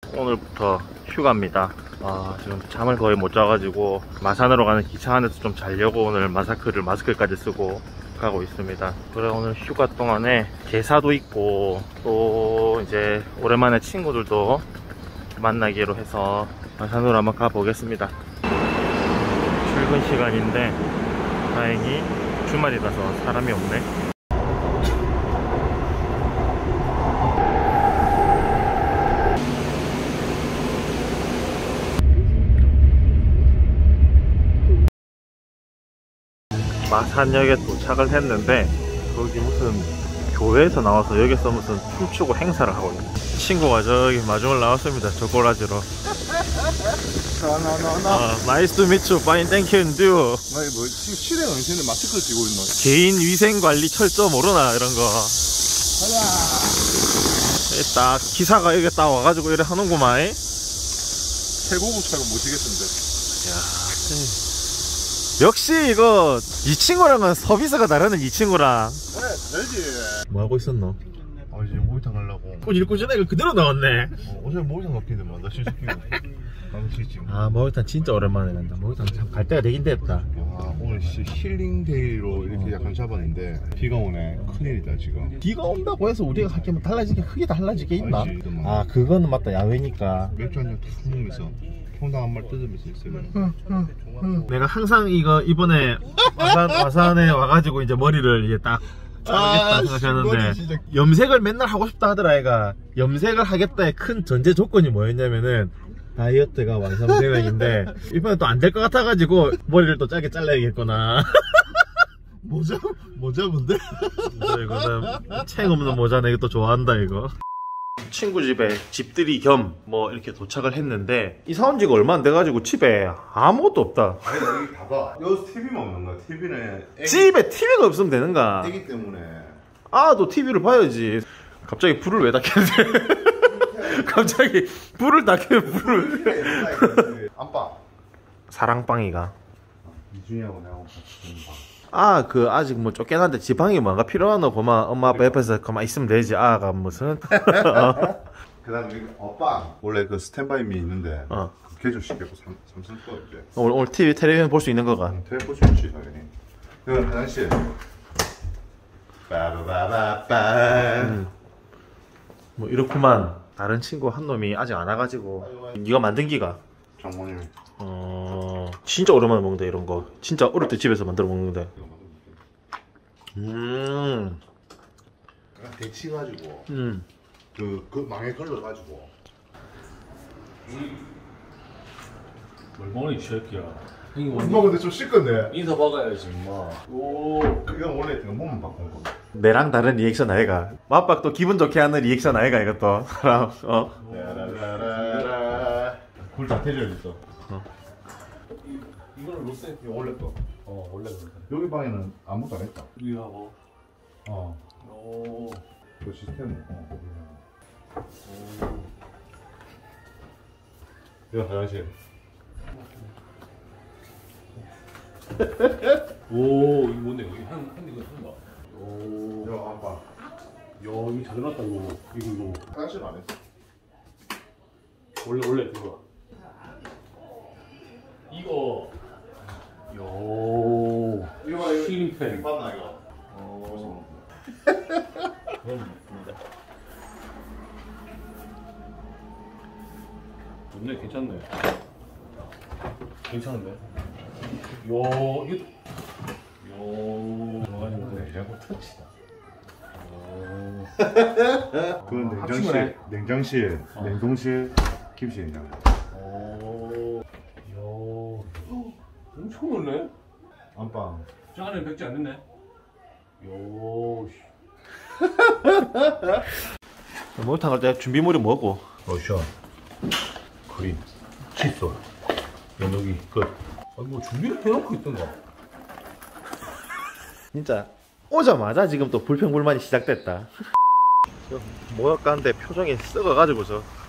오늘부터 휴가입니다. 지금 잠을 거의 못 자가지고 마산으로 가는 기차 안에서 좀 자려고 오늘 마스크까지 쓰고 가고 있습니다. 그래 오늘 휴가 동안에 제사도 있고 또 이제 오랜만에 친구들도 만나기로 해서 마산으로 한번 가보겠습니다. 출근 시간인데 다행히 주말이라서 사람이 없네. 마산역에 도착을 했는데 거기 무슨 교회에서 나와서 여기서 무슨 춤추고 행사를 하고 있는 친구가 저기 마중을 나왔습니다. 저 꼬라지로. Nice to meet you. Fine, thank you. And you? 아니 뭐 지금 실행 은신에 마스크를 끼고 있노? 개인 위생 관리 철저 모르나 이런 거. 딱 기사가 여기 딱 와가지고 이래 하는구만. 최고급 차가 모시겠는데. 역시 이거 이 친구랑은 서비스가 다르네. 이 친구랑. 그래 되지. 뭐 하고 있었노? 이제 목욕탕 가려고. 꾸준꾸준해. 이거 그대로 나왔네. 어제 목욕탕 갔기는데 나 실수끼고. 나는 실수. 목욕탕 진짜 오랜만에 간다. 목욕탕 참 갈 때가 되긴 됐다. 오늘 힐링데이로 이렇게 약간 잡았는데 비가 오네. 큰일이다 지금. 비가 온다고 해서 우리가 할 게 뭐 크게 달라질 게 있나? 알지, 그거는 맞다. 야외니까. 맥주 한잔 툭 먹으면서 통닭 한 마리 뜯으면서 있으면. 내가 항상 이번에 와산에 와가지고 이제 머리를 이제 딱 자르겠다 생각했는데 염색을 맨날 하고 싶다 하더라. 애가 염색을 하겠다의 큰 전제 조건이 뭐였냐면은 다이어트가 완성되면인데 이번에 또 안 될 것 같아가지고 머리를 또 짧게 잘라야겠구나. 모자 뭔데? 이거는 챙 없는 모자네. 이거 또 좋아한다 이거. 친구 집에 집들이 겸 뭐 이렇게 도착을 했는데 이사 온 지가 얼마 안 돼가지고 집에 아무것도 없다. 아니 나 여기 봐봐. 여기서 TV만 없는 거야. TV는 집에 TV가 없으면 되는가? 애기 때문에. 너 TV를 봐야지. 갑자기 불을 왜 다 켰는데? 갑자기 불을 다 켜면 불을. 안방. 사랑방이가. 이준이하고 내가 같이 있는 방. 아직 뭐 쫓겨났는데 지방이 뭔가 필요하노? 고마 엄마 아빠 옆에서 그만 있으면 되지. 아가 무슨. 그 다음에 여기 방. 원래 그 스탠바이미 있는데 개조시켰고 삼성 거 이제. 오늘 텔레비전 볼 수 있는 거가. 텔레 볼수 있지 당연히. 그 화장실. 빠바바바빠. 뭐 이렇구만. 다른 친구 한 놈이 아직 안 와가지고. 네가 만든 기가. 장모님. 진짜 오랜만에 먹는다 이런 거. 진짜 어릴 때 집에서 만들어 먹는데. 약간 데치가지고 그 망에 걸러가지고. 뭘 먹니 이 새끼야. 엄마 근데 좀 씻건데. 인사 박아야지 임마. 그건 원래 그 몸만 바꾼 거. 내랑 다른 리액션 아이가. 맛박 또 기분 좋게 하는 리액션 아이가 이것도. 굴 다 태져야겠어. 이거는 로스. 이거 원래 거. 원래 그래. 여기 방에는 아무것도 안 했다. 위하고. 그 시스템은. 이거 화장실. 이거 뭔데? 여기 한 이거 한다. 이거 안방. 야, 이거 잘 해놨다 이거. 화장실 안 했어. 원래 그거. 이거. 이거 힐링팬. 봤나 이거? 좋네, 괜찮네. 괜찮은데? 이거. 냉장고 터치다. 그 합치네. 냉장실, 냉동실, 김치 냉장고. 엄청 넓네. 안방. 저 안에 백지 안 됐네. 목욕탕 갈 때 준비물이 뭐고? 로션, 크림, 칫솔, 연고기 끝. 뭐 준비를 해놓고 있던가. 진짜 오자마자 지금 또 불평불만이 시작됐다. 목욕 가는데 표정이 썩어가지고